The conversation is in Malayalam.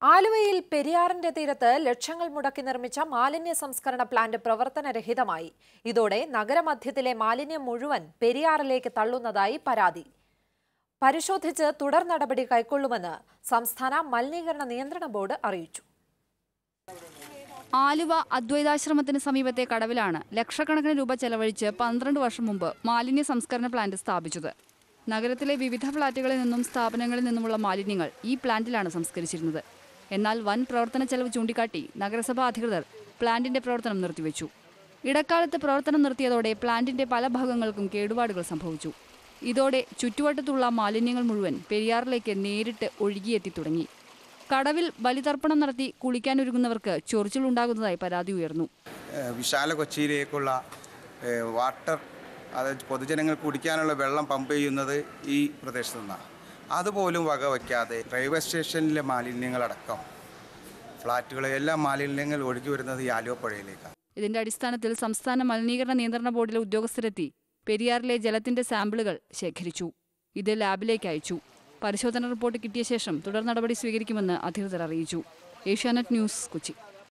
ആലുവയിൽ പെരിയാറിന്റെ തീരത്ത് ലക്ഷങ്ങൾ മുടക്കി നിർമ്മിച്ച മാലിന്യ സംസ്കരണ പ്ലാന്റ് പ്രവർത്തനരഹിതമായി. ഇതോടെ നഗരമധ്യത്തിലെ മാലിന്യം മുഴുവൻ പെരിയാറിലേക്ക് തള്ളുന്നതായി പരാതി. പരിശോധിച്ച് തുടർ നടപടി കൈക്കൊള്ളുമെന്ന് സംസ്ഥാന മലിനീകരണ നിയന്ത്രണ ബോർഡ് അറിയിച്ചു. ആലുവ അദ്വൈതാശ്രമത്തിന് സമീപത്തെ കടവിലാണ് ലക്ഷക്കണക്കിന് രൂപ ചെലവഴിച്ച് 12 വർഷം മുമ്പ് മാലിന്യ സംസ്കരണ പ്ലാന്റ് സ്ഥാപിച്ചത്. നഗരത്തിലെ വിവിധ ഫ്ളാറ്റുകളിൽ നിന്നും സ്ഥാപനങ്ങളിൽ നിന്നുമുള്ള മാലിന്യങ്ങൾ ഈ പ്ലാന്റിലാണ് സംസ്കരിച്ചിരുന്നത്. എന്നാൽ വൻ പ്രവർത്തന ചെലവ് ചൂണ്ടിക്കാട്ടി നഗരസഭാ അധികൃതർ പ്ലാന്റിന്റെ പ്രവർത്തനം നിർത്തിവെച്ചു. ഇടക്കാലത്ത് പ്രവർത്തനം നിർത്തിയതോടെ പ്ലാന്റിന്റെ പല ഭാഗങ്ങൾക്കും കേടുപാടുകൾ സംഭവിച്ചു. ഇതോടെ ചുറ്റുവട്ടത്തുള്ള മാലിന്യങ്ങൾ മുഴുവൻ പെരിയാറിലേക്ക് നേരിട്ട് ഒഴുകിയെത്തി തുടങ്ങി. കടവിൽ ബലിതർപ്പണം നടത്തി കുളിക്കാനൊരുങ്ങുന്നവർക്ക് ചൊറിച്ചിലുണ്ടാകുന്നതായി പരാതി ഉയർന്നു. വിശാല കൊച്ചിയിലേക്കുള്ള വാട്ടർ, അതായത് പൊതുജനങ്ങൾ കുടിക്കാനുള്ള വെള്ളം പമ്പ് ചെയ്യുന്നത് ഈ പ്രദേശത്തു നിന്നാണ്. അതുപോലും വകവയ്ക്കാതെ റെയിൽവേ സ്റ്റേഷനിലെ മാലിന്യങ്ങളടക്കം ഫ്ളാറ്റുകളെ എല്ലാ മാലിന്യങ്ങൾ ഒഴുകി വരുന്നത് ഈ ആലുവ പുഴയിലേക്കാണ്. ഇതിന്റെ അടിസ്ഥാനത്തിൽ സംസ്ഥാന മലിനീകരണ നിയന്ത്രണ ബോർഡിലെ ഉദ്യോഗസ്ഥരെത്തി പെരിയാറിലെ ജലത്തിന്റെ സാമ്പിളുകൾ ശേഖരിച്ചു. ഇത് ലാബിലേക്ക് അയച്ചു. പരിശോധന റിപ്പോർട്ട് കിട്ടിയ ശേഷം തുടർ നടപടി സ്വീകരിക്കുമെന്ന് അധികൃതർ അറിയിച്ചു. ഏഷ്യാനെറ്റ് ന്യൂസ്, കൊച്ചി.